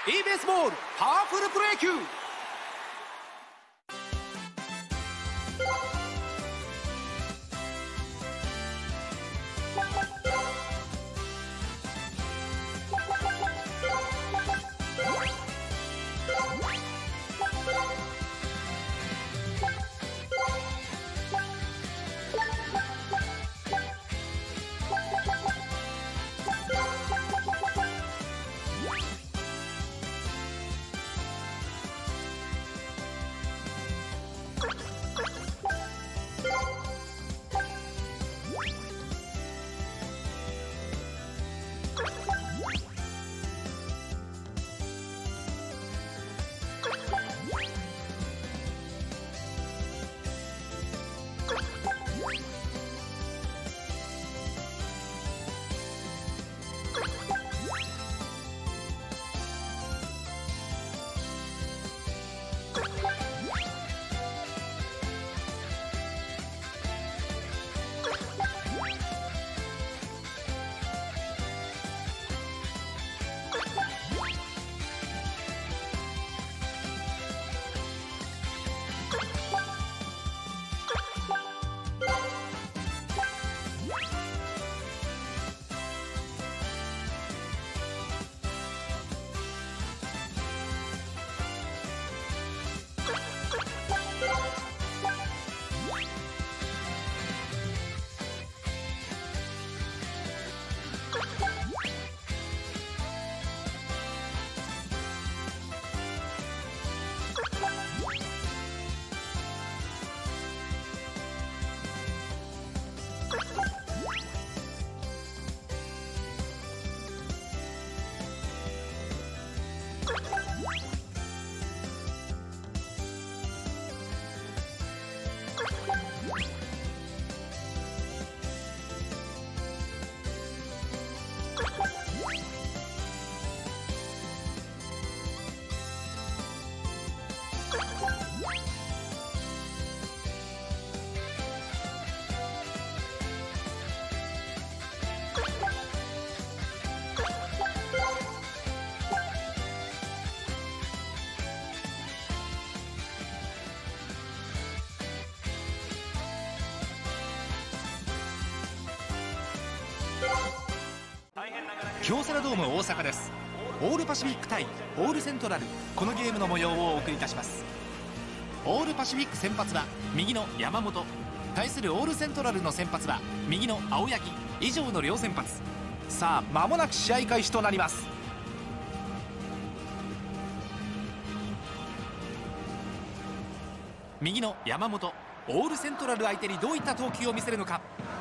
e ベースボールパワフルプロ野球。京セラドーム大阪です。オールパシフィック対オールセントラル、このゲームの模様をお送りいたします。オールパシフィック先発は右の山本、対するオールセントラルの先発は右の青柳、以上の両先発。さあ間もなく試合開始となります。右の山本、オールセントラル相手にどういった投球を見せるのか。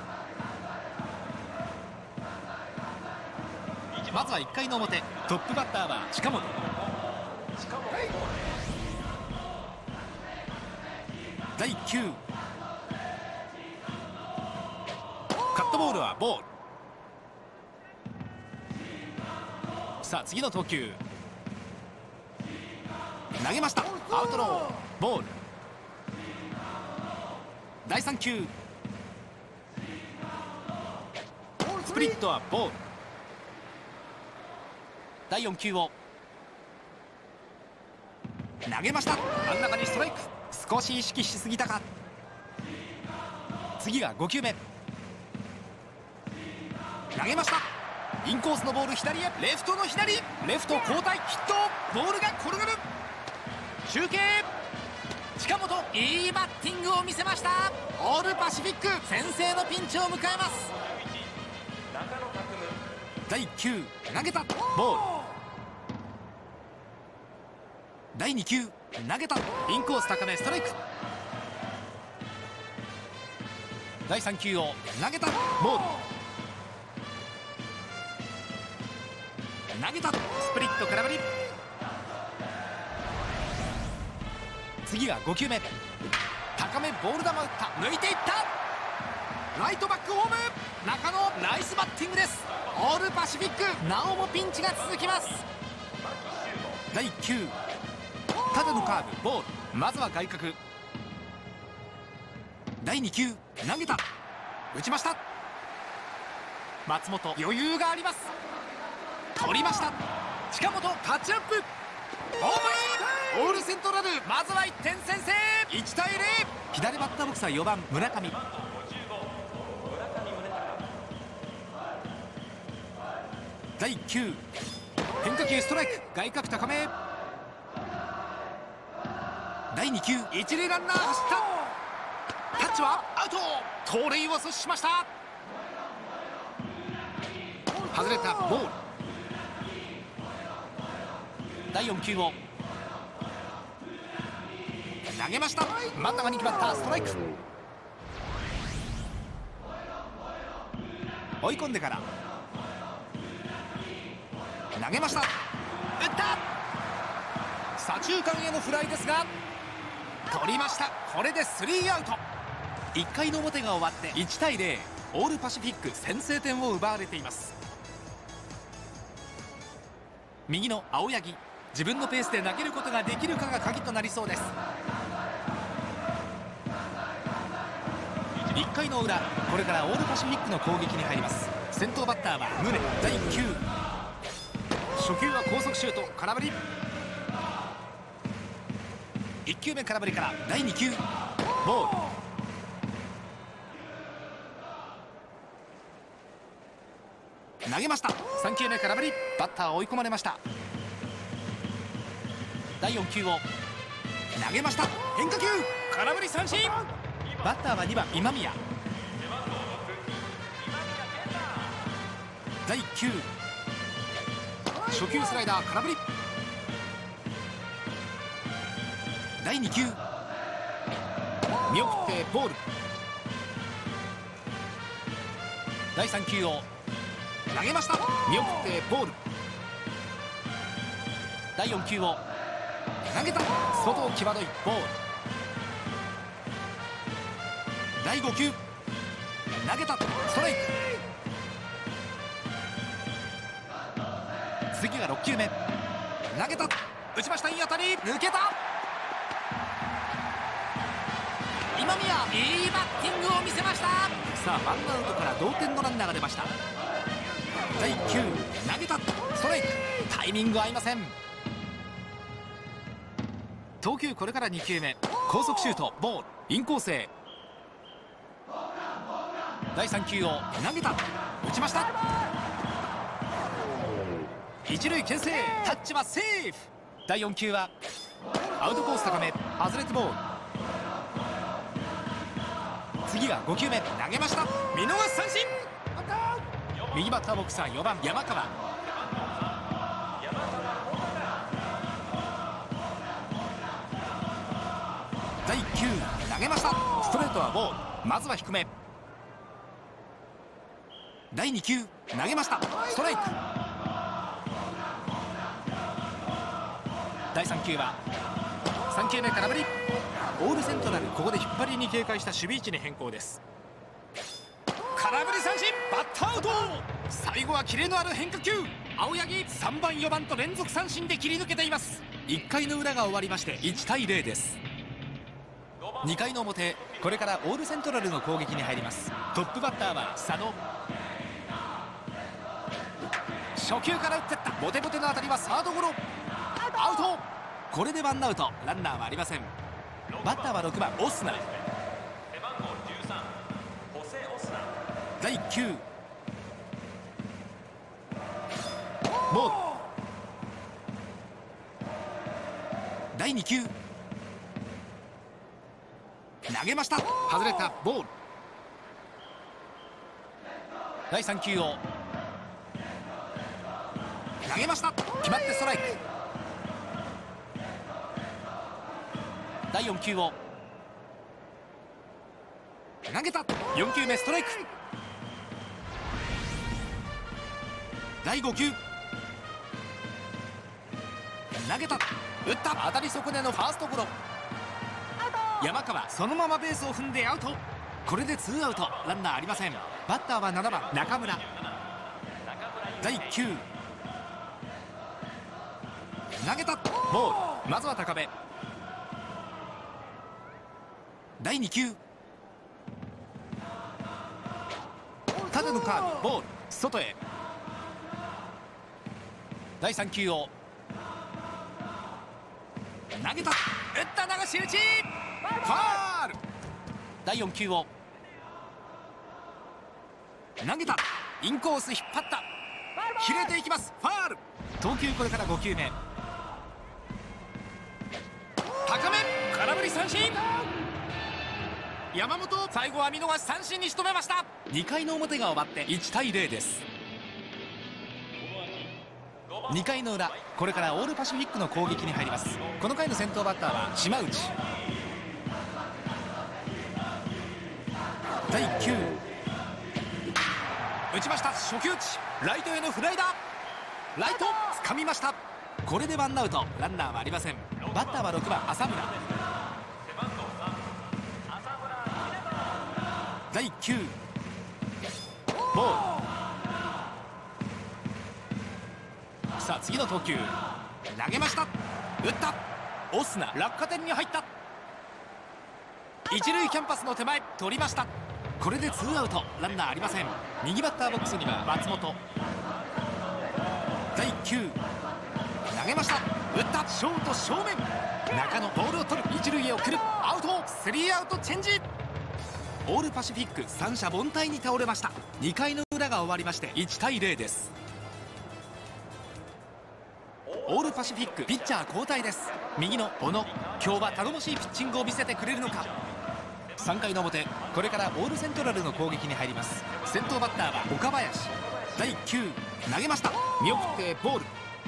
まずは1回の表、トップバッターは近本。第1球、カットボールはボール。さあ次の投球、投げました。アウトロー、ボール。第3球、スプリットはボール。第4球を投げました。真ん中にストライク。少し意識しすぎたか。次が5球目、投げました。インコースのボール左へ、レフトの左、レフト交代、ヒット。ボールが転がる。中継、近本、いいバッティングを見せました。オールパシフィック先制のピンチを迎えます。第1球、投げた、ボール。第2球、投げた、インコース高め、ストライク。第3球を投げた、ボール。投げた、スプリット空振り。次が5球目、高めボール球打った、抜いていった。ライトバックホーム、中野ナイスバッティングです。オールパシフィックなおもピンチが続きます。第1球、縦のカーブ、ボール。まずは外角。第2球、投げた、打ちました。松本、余裕があります。 取りました。近本タッチアップ、ホームイン。オールセントラル、まずは1点先制。1対0。左バッターボックスは4番村上。第1球、変化球ストライク、外角高め。第2球、一塁ランナー走った。タッチはアウト。盗塁を阻止しました。外れたボール。第4球を投げました。真ん中に決まったストライク。追い込んでから投げました。打った。左中間へのフライですが取りました。これで3アウト。1回の表が終わって1対0。オールパシフィック先制点を奪われています。右の青柳、自分のペースで投げることができるかが鍵となりそうです。1回の裏、これからオールパシフィックの攻撃に入ります。先頭バッターは宗。第1球、初球は高速シュート、空振り。1球目空振りから第2球ボール。投げました。3球目空振り。バッター追い込まれました。第4球を投げました。変化球空振り三振。バッターは2番今宮。第1球、初球スライダー空振り。第2球見送ってボール。第3球を投げました。見送ってボール。第4球を投げた。外際どいボール。第5球投げた。ストライク。次が6球目投げた。打ちました。いい当たり。抜けた。今宮、いいバッティングを見せました。さあワンアウトから同点のランナーが出ました。第1球投げた。ストライク。タイミング合いません。投球これから2球目、高速シュートボール。インコースへ。第3球を投げた。打ちました。一塁牽制。タッチはセーフ。第4球はアウトコース高め、外れてボール。次が5球目投げました。見逃し三振。右バッターボックスは4番山川。第1球投げました。ストレートはボール。まずは低め。第2球投げました。ストライク。第3球は3球目空振り。オールセントラル、ここで引っ張りに警戒した守備位置に変更です。空振り三振。バッターアウト。最後はキレのある変化球。青柳3番4番と連続三振で切り抜けています。1回の裏が終わりまして1対0です。2回の表、これからオールセントラルの攻撃に入ります。トップバッターは佐野。初球から打ってった。ボテボテの当たりはサードゴロ。アウト。これでワンアウト。ランナーはありません。バッターは6番オスナ。第1球ボール。第2球投げました。外れたボール。第3球を投げました。決まってストライク。第4球を投げた。4球目ストライク。第5球投げた。打った。当たり損ねのファーストゴロ。山川そのままベースを踏んでアウト。これで2アウト。ランナーありません。バッターは7番中村。第1球投げた。ボール。まずは高め。第2球縦のカーブボール。外へ。 第3球を投げた、打った流し打ち、ファール。第4球を投げた、インコース引っ張った、切れていきます、ファール。投球これから5球目、高め、空振り三振。山本、最後は見逃し三振に仕留めました。2回の表が終わって1対0です。2回の裏、これからオールパシフィックの攻撃に入ります。この回の先頭バッターは島内。第1球、打ちました、初球打ち、ライトへのフライだ、ライト掴みました。これでワンアウト、ランナーはありません。バッターは6番浅村。第1球、ボール。さあ次の投球、投げました、打った、オスナ落下点に入った、一塁キャンパスの手前取りました。これでツーアウト、ランナーありません。右バッターボックスには松本。第1球、投げました、打った、ショート正面、中野ボールを取る、一塁へ送る、アウト、スリーアウトチェンジ。オールパシフィック三者凡退に倒れました。2回の裏が終わりまして1対0です。オールパシフィックピッチャー交代です。右の小野、今日は頼もしいピッチングを見せてくれるのか。3回の表、これからオールセントラルの攻撃に入ります。先頭バッターは岡林。第1球、投げました、見送ってボール。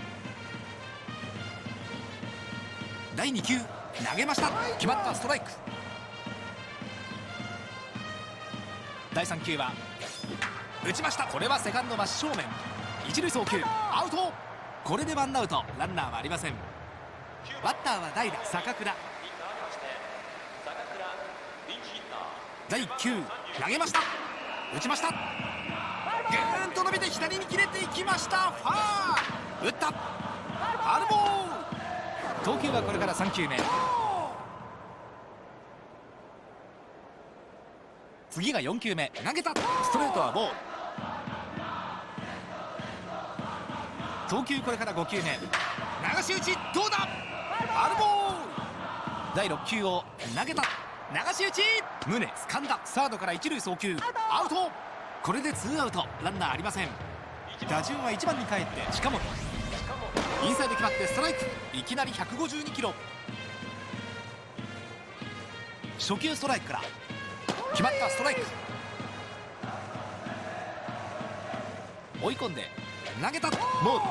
第2球、投げました、決まった、ストライク。第3球は打ちました、これはセカンド真正面、一塁送球、アウト。これでワンアウト、ランナーはありません。バッターは代打坂倉。第1球、投げました、打ちました、ぐーんと伸びて左に切れていきました、ファール、打った、ファウルボール。投球はこれから3球目、次が4球目、投げた、ストレートはボール。投球これから5球目、流し打ち、どうだ、ファウルボール。第6球を投げた、流し打ち、宗掴んだ、サードから一塁送球、アウト。これでツーアウト、ランナーありません。打順は1番に帰って近本。インサイド決まってストライク、いきなり152キロ。初球ストライクから決まった、ストライク。追い込んで投げた、ボール。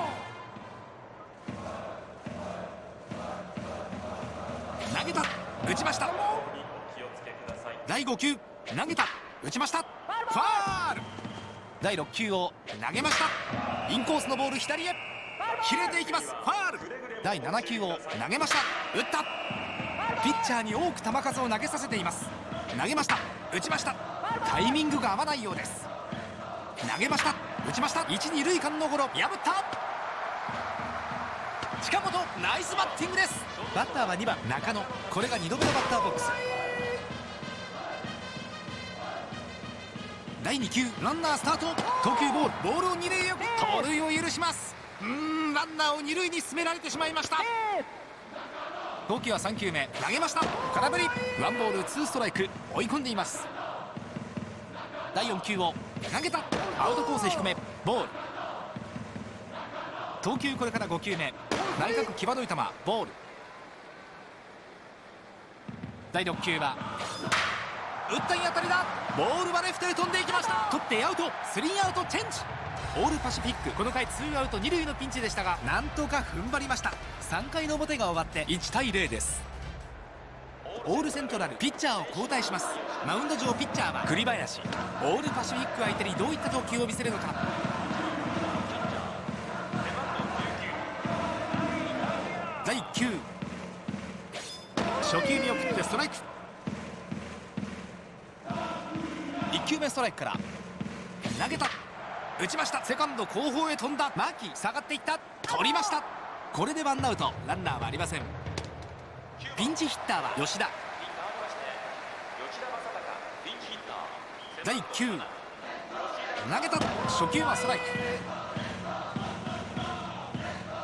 投げた、打ちました。第5球、投げた、打ちました、ファール。第6球を投げました、インコースのボール左へ切れていきます、ファール。第7球を投げました、打った。ピッチャーに多く球数を投げさせています。投げました、打ちました、タイミングが合わないようです。投げました、打ちました、1、2塁間のゴロ、破った。近本、ナイスバッティングです。バッターは2番中野、これが2度目のバッターボックス。第2球、ランナースタート、投球ボールを2塁へ、盗塁を許します。ランナーを2塁に進められてしまいました。投球は3球目、投げました、空振り、ワンボールツーストライク、追い込んでいます。第4球を投げた、アウトコース低め、ボール。投球これから5球目、内角際どい球、ボール。第6球は打ったいい当たりだ、ボールはレフトへ飛んでいきました。取ってアウト、スリーアウトチェンジ。オールパシフィック、この回ツーアウト2塁のピンチでしたが、なんとか踏ん張りました。3回の表が終わって1対0です。オールセントラル、ピッチャーを交代します。マウンド上ピッチャーは栗林。オールパシフィック相手にどういった投球を見せるのか。第1球、初球見送ってストライク。1球目ストライクから投げた、打ちました、セカンド後方へ飛んだ、牧下がっていった、取りました。これでワンアウト、ランナーはありません。ピンチヒッターは吉田。第1球、投げた、初球はストライク。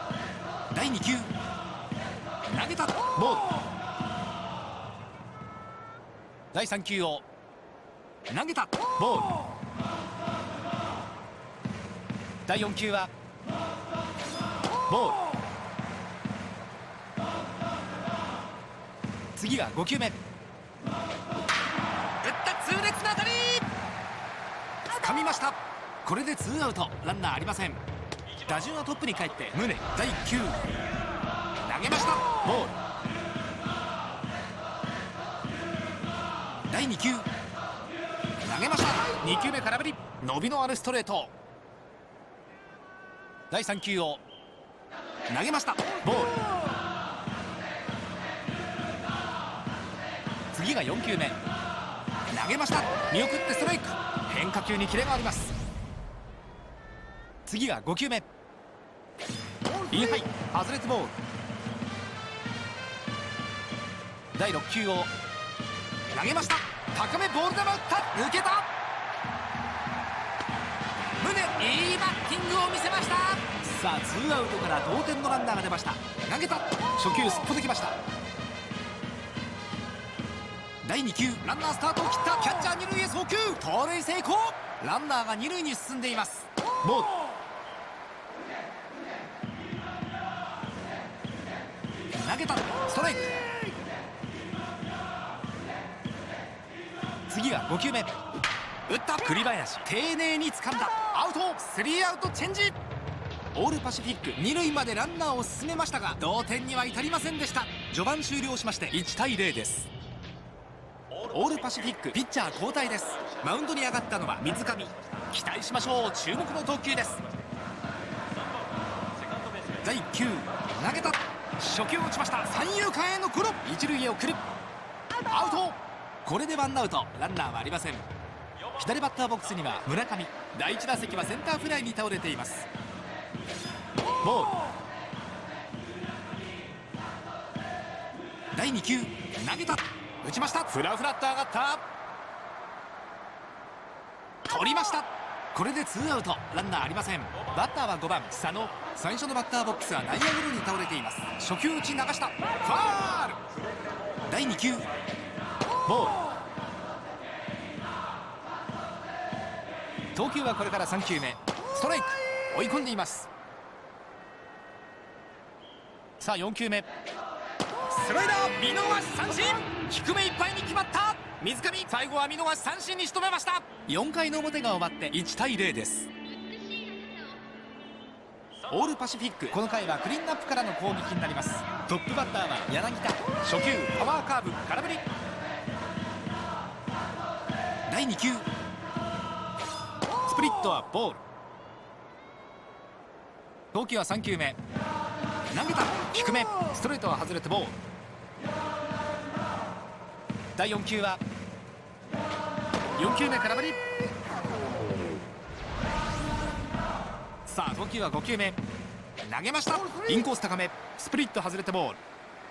第2球投げたボール。第3球を投げたボール。第4球はボール。次が5球目。打った痛烈な当たり、掴みました。これでツーアウト、ランナーありません。打順はトップに帰って宗。第1球投げましたボール。第2球投げました。2球目空振り、伸びのあるストレート。第3球を投げましたボール。次が4球目投げました。見送ってストライク。変化球にキレがあります。次が5球目インハイ外れてボール。第6球を投げました。高めボール球打った、抜けた。宗、いいバッティングを見せました。さあツーアウトから同点のランナーが出ました。投げた、初球すっぽ抜きました。第2球ランナースタートを切った。キャッチャー二塁へ送球、盗塁成功。ランナーが二塁に進んでいます。ボール。投げたストライク。次が5球目打った栗林、丁寧に掴んだ。アウト、スリーアウトチェンジ。オールパシフィック二塁までランナーを進めましたが同点には至りませんでした。序盤終了しまして1対0です。オールパシフィックピッチャー交代です。マウンドに上がったのは水上。期待しましょう。注目の投球です。第1球投げた、初球を打ちました。三遊間へのゴロ、一塁へ送る、アウト。これでワンアウト、ランナーはありません。左バッターボックスには村上。第1打席はセンターフライに倒れています。ボール。第2球投げた、打ちました。フラフラっと上がった、取りました。これでツーアウト、ランナーありません。バッターは5番佐野。最初のバッターボックスは内野ゴロに倒れています。初球打ち流した、ファール。第2球ボール。投球はこれから3球目ストライク、追い込んでいます。さあ4球目スライダー、見逃し三振。低めいっぱいに決まった水上。最後は見逃し三振に仕留めました。4回の表が終わって1対0です。オールパシフィックこの回はクリーンアップからの攻撃になります。トップバッターは柳田。初球パワーカーブ空振り。第2球スプリットはボール。投球は3球目投げた、低めストレートは外れてボール。第4球は4球目空振り。さあ投球は5球目投げました。インコース高め、スプリット外れてボール。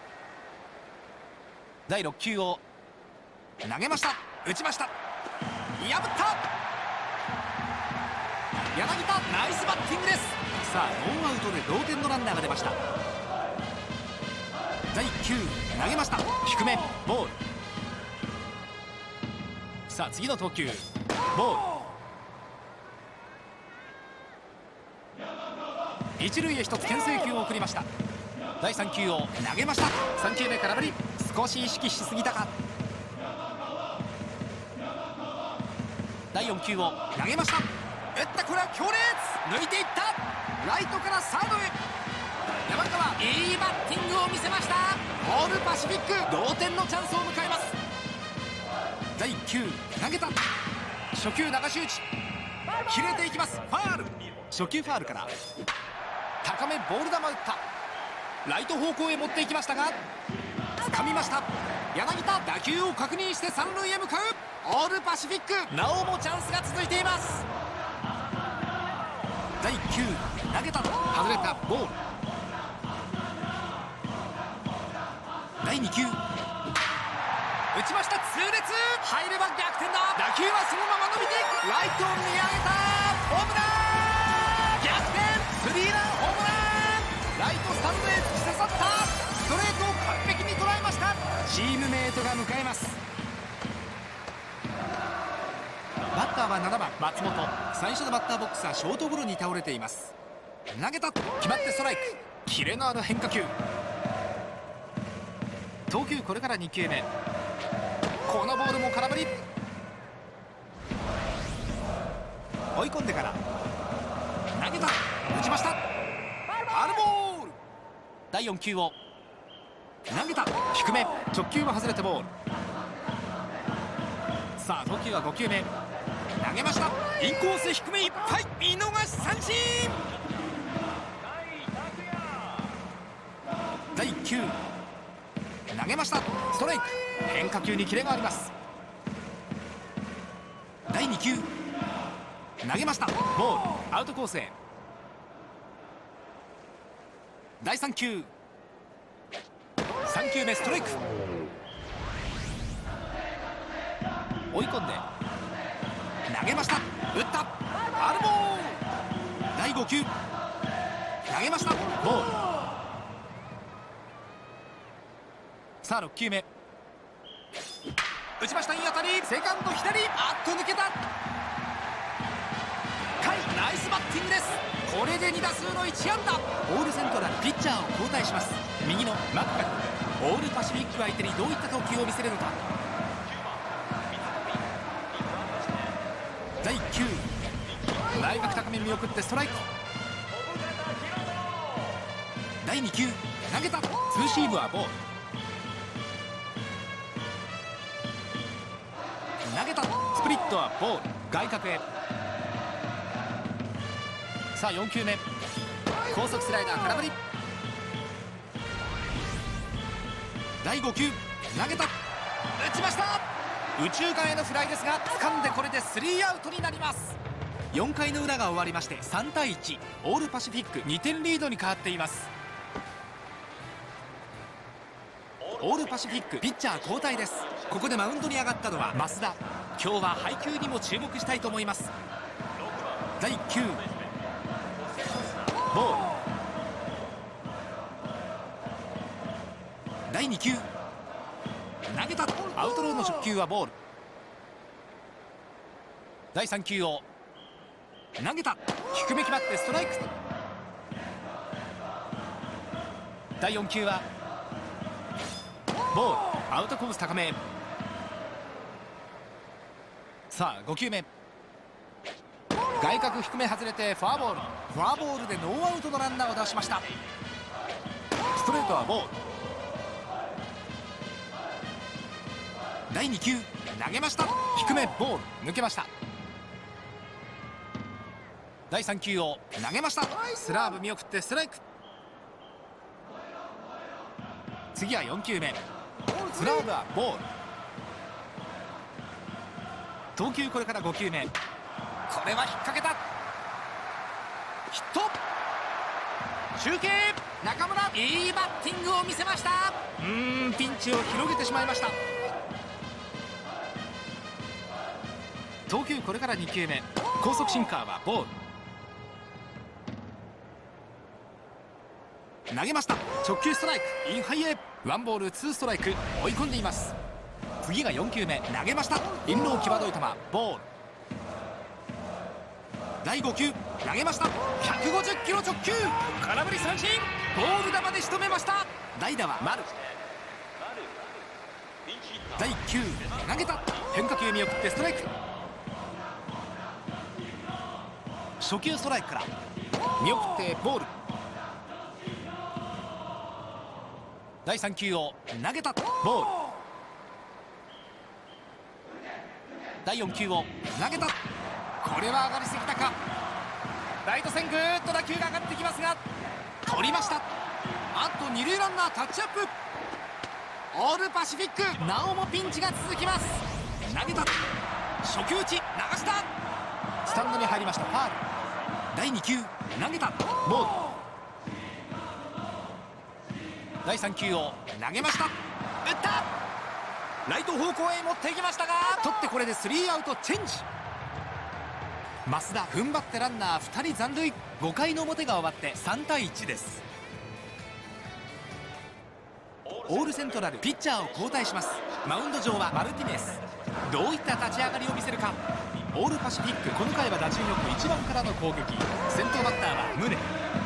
第6球を投げました、打ちました、破った。柳田ナイスバッティングです。さあノーアウトで同点のランナーが出ました。第1球投げました、低めボール。さあ次の投球ボール。一塁へ一つ牽制球を送りました。第3球を投げました。3球目空振り、少し意識しすぎたか。第4球を投げました、打った、これは強烈、抜いていった。ライトからサードへ。山川いいバッティングを見せました。オールパシフィック同点のチャンスを迎えます。第1球投げた、初球流し打ち、切れていきます、ファール。初球ファールから高めボール球打った、ライト方向へ持っていきましたが掴みました。柳田打球を確認して三塁へ向かう。オールパシフィックなおもチャンスが続いています。第1球投げた、外れたボール。第2球打ちました、痛烈、入れば逆転だ。打球はそのまま伸びていく、ライトを見上げた、ホームラン、逆転スリーランホームラン。ライトスタンドへチームメイトが迎えます。バッターは7番松本。最初のバッターボックスはショートゴロに倒れています。投げた、決まってストライク。キレのある変化球。投球これから2球目。このボールも空振り。追い込んでから投げた、打ちました。ファウルボール。第4球を投げた、低め、直球は外れてボール。さあ投球は5球目。投げました、インコース低めいっぱい、見逃し三振。第1球投げました、ストライク。変化球にキレがあります。第2球投げました、ボール、アウトコースへ。第3球3球目、ストライク。追い込んで投げました、打った、ファウルボール。第5球投げました、ボール。さあ6球目打ちました、いい当たり。セカンド左、あっと抜けた。甲斐、ナイスバッティングです。これで2打数の1安打。オールセントラル、ピッチャーを交代します。右のマッカル。オールパシフィック相手にどういった投球を見せるのか。第1球内角高め見送ってストライク。第2球投げた、ツーシームはボール。投げた、スプリットはボール、外角へ。さあ4球目、高速スライダー空振り。第5球投げた、打ちました。右中間へのフライですが掴んで、これで3アウトになります。4回の裏が終わりまして3対1、オールパシフィック2点リードに変わっています。オールパシフィックピッチャー交代です。ここでマウンドに上がったのは増田。今日は配球にも注目したいと思います。第1球ボール。第2球投げた、アウトローの直球はボール。第3球を投げた、低め決まってストライク。第4球はボール、アウトコース高め。さあ5球目外角低め外れてフォアボール。フォアボールでノーアウトのランナーを出しました。ストレートはボール。第2球投げました、低めボール、抜けました。第3球を投げました、スラーブ見送ってストライク。次は4球目、スラーブはボール。投球これから5球目、これは引っ掛けた、ヒット。中継中村、いいバッティングを見せました。ピンチを広げてしまいました。投球これから2球目、高速シンカーはボール。投げました、直球ストライク、インハイへ。ワンボールツーストライク、追い込んでいます。次が4球目、投げました、インロー際どい球、ボール。第5球投げました、150キロ直球、空振り三振。ボール球で仕留めました。代打は丸。第1球投げた、変化球見送ってストライク。初球ストライクから見送ってボール。第3球を投げた、ボール。第4球を投げた、これは上がりすぎたか。ライト線ぐーっと打球が上がってきますが取りました。あと2塁ランナータッチアップ。オールパシフィックなおもピンチが続きます。投げた、初球打ち流した、スタンドに入りました、ファウル。第2球投げた、ボール。第3球を投げました、打った、ライト方向へ持っていきましたが取って、これで3アウトチェンジ。増田踏ん張ってランナー2人残塁。5回の表が終わって3対1です。 オールセントラルピッチャーを交代します。マウンド上はマルティネス。どういった立ち上がりを見せるか。オールパシフィック、この回は打順よく1番からの攻撃。先頭バッターは宗。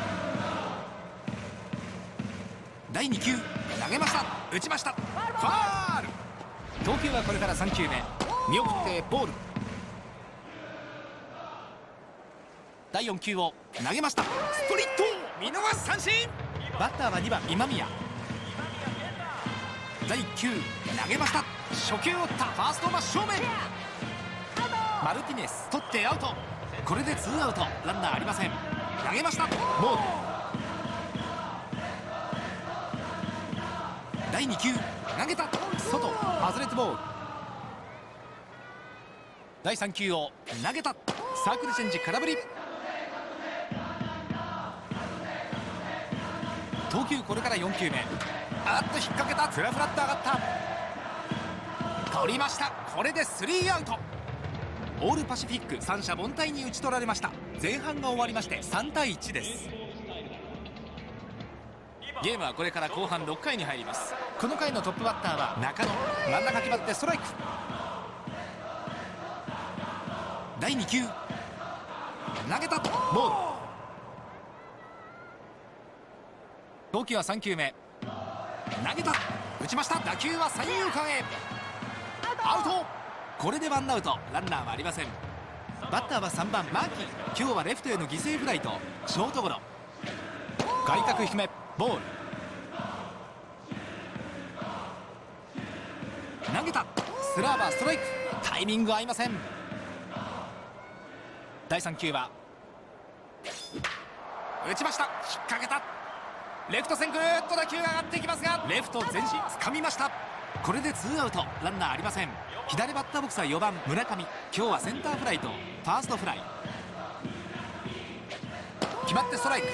第2球投げました。打ちました。ファール。投球はこれから3球目。見送ってボール。第4球を投げました。スプリット、見逃し三振。バッターは2番今宮。第1球投げました。初球を打った。ファースト真正面。マルティネス取ってアウト。これでツーアウト、ランナーありません。投げました。ボール。第2球投げた。外、外れてボール。第3球を投げた。サークルチェンジ、空振り。投球これから4球目。あっと引っ掛けた。フラフラっと上がった。取りました。これで3アウト。オールパシフィック三者凡退に打ち取られました。前半が終わりまして3対1です。ゲームはこれから後半6回に入ります。この回のトップバッターは中野。真ん中決まってストライク。第2球投げた。ボール。投球は3球目。投げた。打ちました。打球は三遊間へ。アウト。これでワンアウト、ランナーはありません。バッターは3番マーキー。今日はレフトへの犠牲フライとショートゴロ。外角低め、ボール。投げた。スラーバーストライク。タイミング合いません。第3球は打ちました。引っ掛けた。レフト線ぐーっと打球が上がっていきますが、レフト前進、掴みました。これでツーアウト、ランナーありません。左バッターボックスは4番村上。今日はセンターフライとファーストフライ。決まってストライク。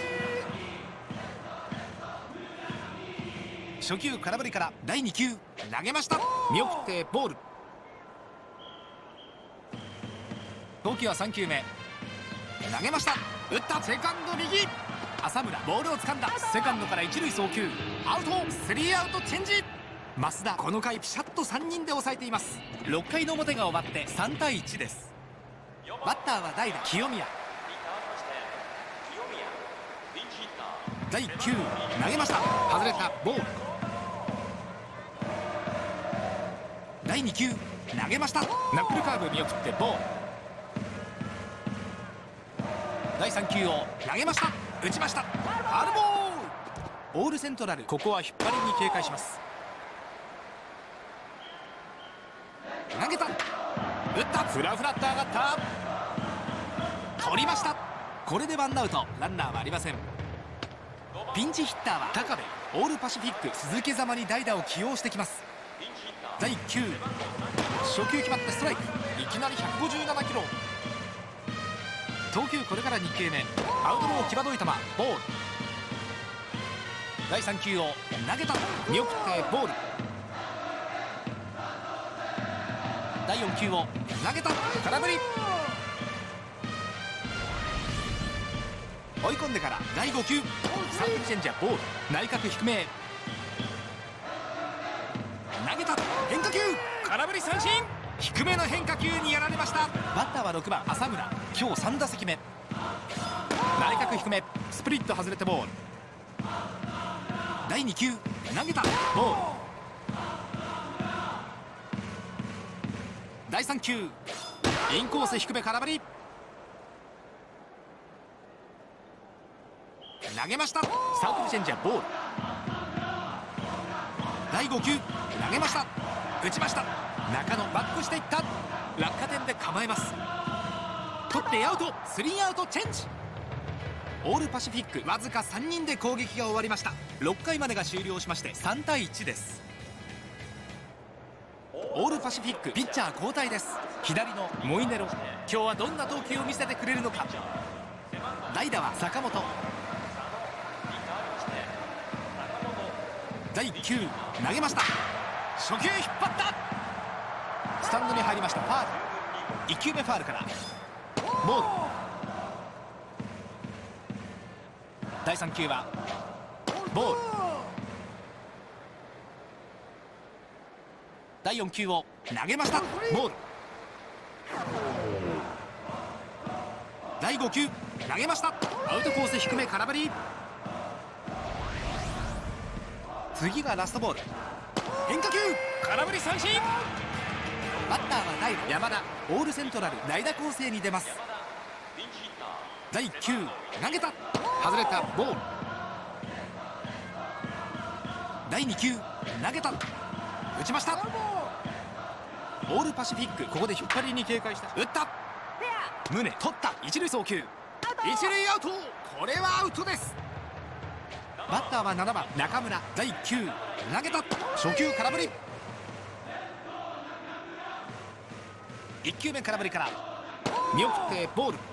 初球空振りから第2球投げました。見送ってボール。投球は3球目。投げました。打った。セカンド右。浅村ボールを掴んだ。セカンドから一塁送球。アウト。3アウトチェンジ。増田この回ピシャッと3人で抑えています。6回の表が終わって3対1です。バッターは代打清宮。第1球投げました。外れた。ボール。第2球投げました。ナックルカーブ見送ってボール。第3球を投げました。打ちました。ファウルボール。オールセントラル、ここは引っ張りに警戒します。投げた。打った。フラフラっと上がった。取りました。これでワンアウト、ランナーはありません。ピンチヒッターは高部。オールパシフィック続けざまに代打を起用してきます。第1球初球決まってストライク。いきなり157キロ。投球これから2球目。アウトロー際どい球、ボール。第3球を投げた。見送ってボール。第4球を投げた。空振り。追い込んでから第5球。サークルチェンジャーボール。内角低めへ投げた。変化球。空振り三振。低めの変化球にやられました。バッターは6番浅村。今日3打席目。内角低め、スプリット外れてボール。第2球投げた。ボール。第3球インコース低め、空振り。投げました。サークルチェンジャーボール。第5球投げました。打ちました。中野バックしていった。落下点で構えます。取ってアウト。3アウトチェンジ。オールパシフィックわずか3人で攻撃が終わりました。6回までが終了しまして3対1です。オールパシフィックピッチャー交代です。左のモイネロ、今日はどんな投球を見せてくれるのか。代打は坂本。第1球投げました。初球引っ張った。スタンドに入りました。ファール。1球目ファールからボール。第3球はボール。 第4球を投げました。ボール。第5球投げました。アウトコース低め、空振り。次がラストボール。変化球、空振り三振。バッターは代打山田。オールセントラル代打攻勢に出ます。第1球投げた。外れた。ボール。第2球投げた。打ちました。オールパシフィック、ここで引っ張りに警戒した。打った。宗取った。一塁送球、一塁アウト。これはアウトです。バッターは7番中村。第1球投げた。初球空振り。1球目空振りから見送ってボール。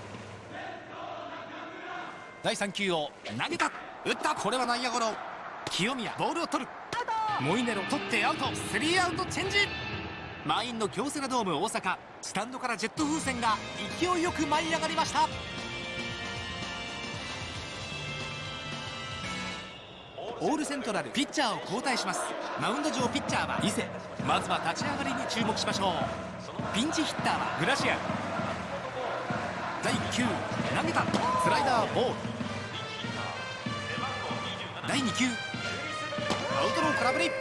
第3球を投げた。打った。これは内野ゴロ。清宮ボールを取る。モイネロ取ってアウト。スリーアウトチェンジ。満員の京セラドーム大阪。スタンドからジェット風船が勢いよく舞い上がりました。オールセントラルピッチャーを交代します。マウンド上ピッチャーは伊勢。まずは立ち上がりに注目しましょう。ピンチヒッターはグラシアル。第1球投げた。スライダーボール。第2球アウトロー空振り。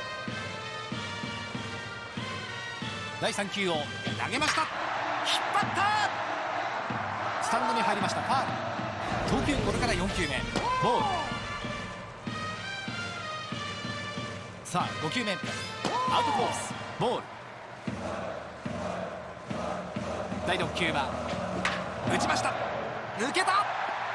第3球を投げました。引っ張った。スタンドに入りました。ファール。投球これから4球目ボール。さあ5球目アウトコースボール。第6球は打ちました。抜けた。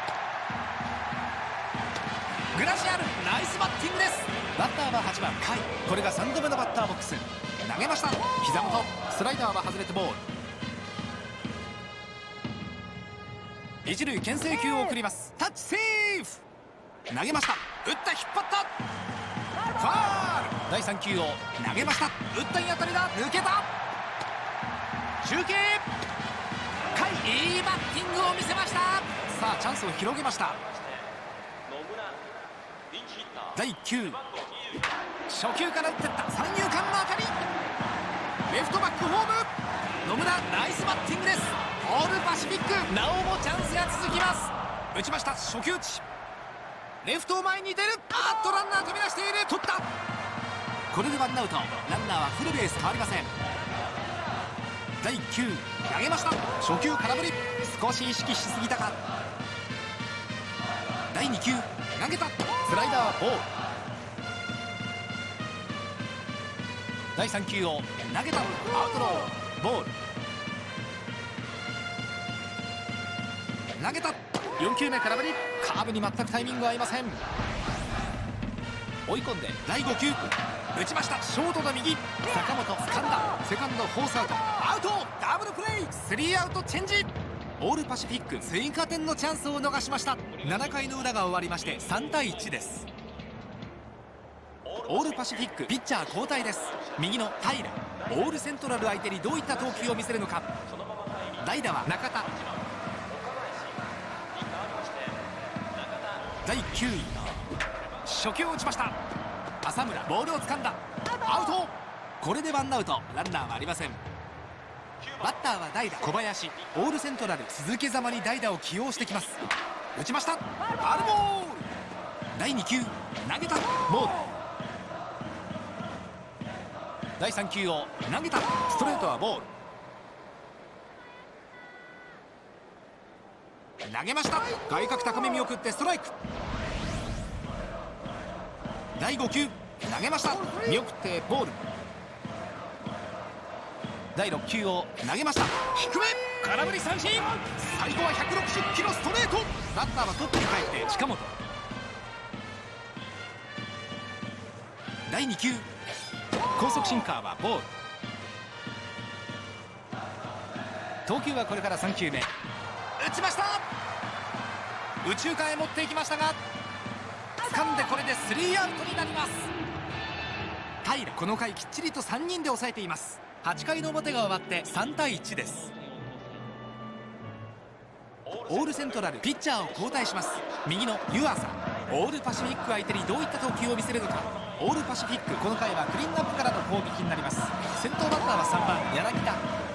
グラシアルナイスバッティングです。バッターは8番甲斐。これが3度目のバッターボックス。投げました。膝元。スライダーは外れてボール。一塁牽制球を送ります。タッチセーフ。投げました。打った。引っ張った。ファール。第3球を投げました。打ったに当たりだ。抜けた。中継。甲斐いいバッティングを見せました。さあチャンスを広げました。第1球初球から打っていった。三遊間の当たり。レフトバックホーム。野村ナイスバッティングです。オールパシフィックなおもチャンスが続きます。打ちました。初球打ち。レフト前に出る。あっとランナー飛び出している。取った。これでワンアウト。ランナーはフルベース変わりません。第1球投げました。初球空振り。少し意識しすぎたか。第2球投げた。スライダーボール。第3球を投げた。アウトローボール。投げた。4球目空振り。カーブに全くタイミングは合いません。追い込んで第5球打ちました。ショートの右。坂本掴んだ。セカンドフォースアウト。アウト。ダブルプレー。スリーアウトチェンジ。オールパシフィック追加点のチャンスを逃しました。7回の裏が終わりまして3対1です。オールパシフィックピッチャー交代です。右の平。オールセントラル相手にどういった投球を見せるのか。代打は中田。第1球初球を打ちました。浅村ボールを掴んだ。アウト。これでワンアウト。ランナーはありません。バッターは代打小林。オールセントラル続けざまに代打を起用してきます。打ちました。ファウルボール。第2球投げた。ボール。第3球を投げた。ストレートはボール。投げました。外角高め見送ってストライク。第5球投げました。見送ってボール。第6球を投げました。低め空振り三振。最後は160キロストレート。バッターはトップに帰って近本。第2球高速シンカーはボール。投球はこれから3球目。打ちました。右中間へ持っていきましたが掴んで、これでスリーアウトになります。平この回きっちりと3人で抑えています。8回の表が終わって3対1です。オールセントラルピッチャーを交代します。右の湯浅。 オールパシフィック相手にどういった投球を見せるのか。オールパシフィックこの回はクリーンアップからの攻撃になります。先頭バッターは3番柳田。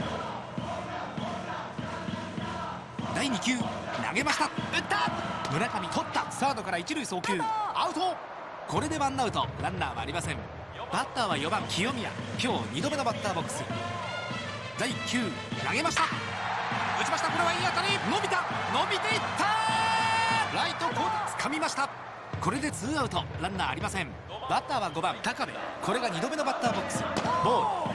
第2球投げました。打った村上取った。サードから一塁送球アウト。これでワンアウト、ランナーはありません。バッターは4番清宮。今日2度目のバッターボックス。第1球投げました。打ちました。これはいい当たり。伸びた、伸びていった。ライトコート掴みました。これでツーアウト、ランナーありません。バッターは5番高部。これが2度目のバッターボックス。ボール。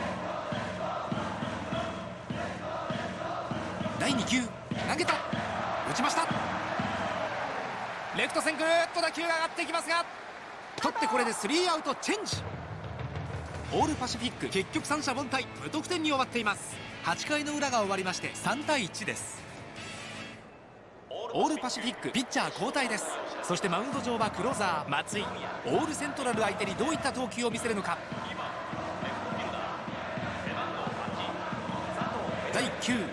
第2球投げた。打ちました。レフト線ぐーっと打球が上がっていきますが、取ってこれでスリーアウトチェンジ。オールパシフィック結局三者凡退、無得点に終わっています。8回の裏が終わりまして3対1です。オールパシフィックピッチャー交代です。そしてマウンド上はクローザー松井。オールセントラル相手にどういった投球を見せるのか。第1球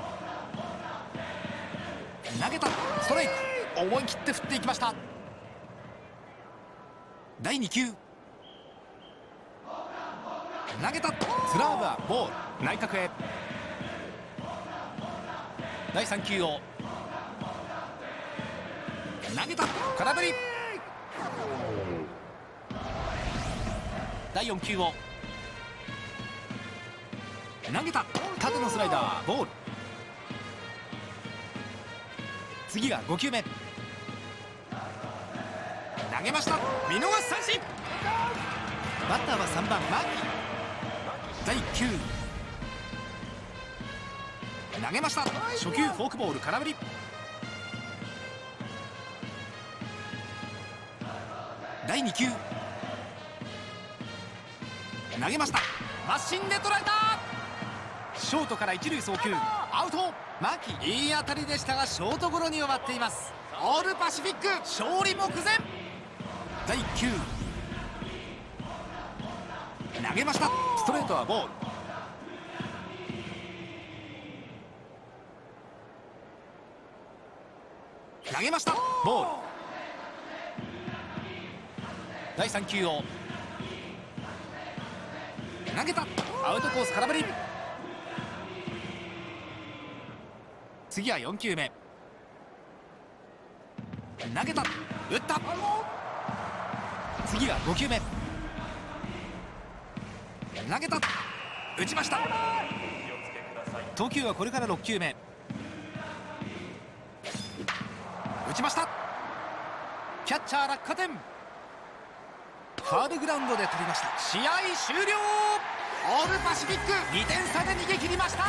投げた。ストライク。思い切って振っていきました。第2球投げた。スラーバーボール、内角へ。第3球を投げた。空振り。第4球を投げた。縦のスライダーボール。次が5球目投げました。見逃し三振。バッターは3番牧。第1球投げました。初球フォークボール、空振り。第2球投げました。マシンで捉えた。ショートから一塁送球アウト。牧、いい当たりでしたがショートゴロに終わっています。オールパシフィック勝利目前。第1球投げました。ストレートはボール。投げました。ボール。第3球を投げた。アウトコース空振り。次は4球目投げた。打った。次は5球目投げた。打ちました。投球はこれから6球目打ちました。キャッチャー落下点。ファールグラウンドで取りました。試合終了。オールパシフィック2点差で逃げ切りました。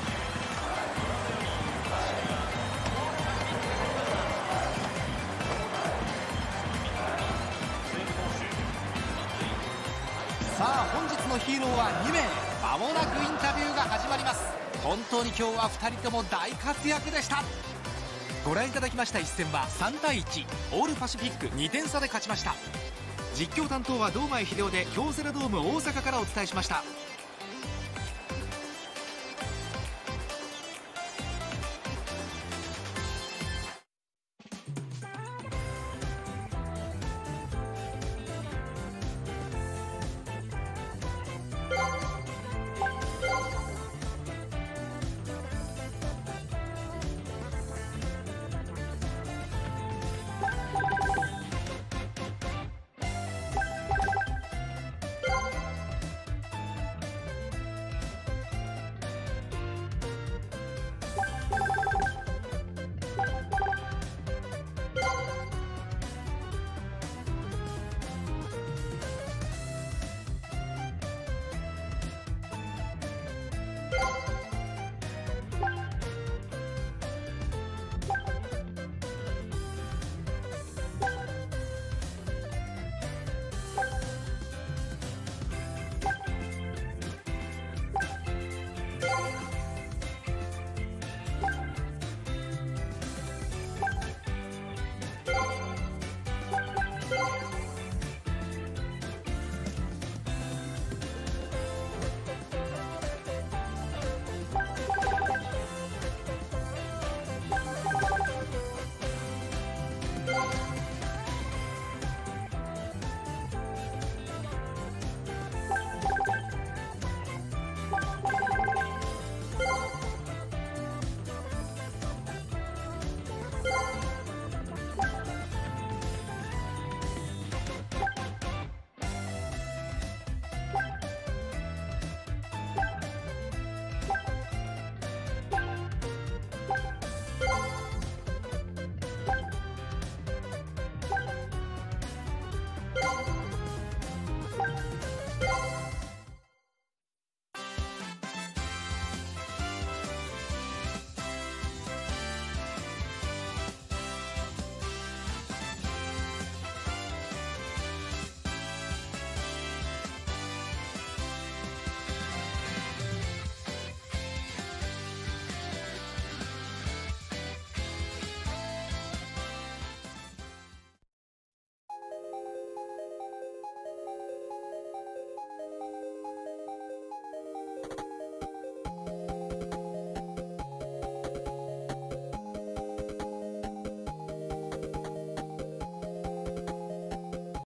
さあ本日のヒーローは2名。間もなくインタビューが始まります。本当に今日は2人とも大活躍でした。ご覧いただきました一戦は3対1、オールパシフィック2点差で勝ちました。実況担当は堂前秀夫で京セラドーム大阪からお伝えしました。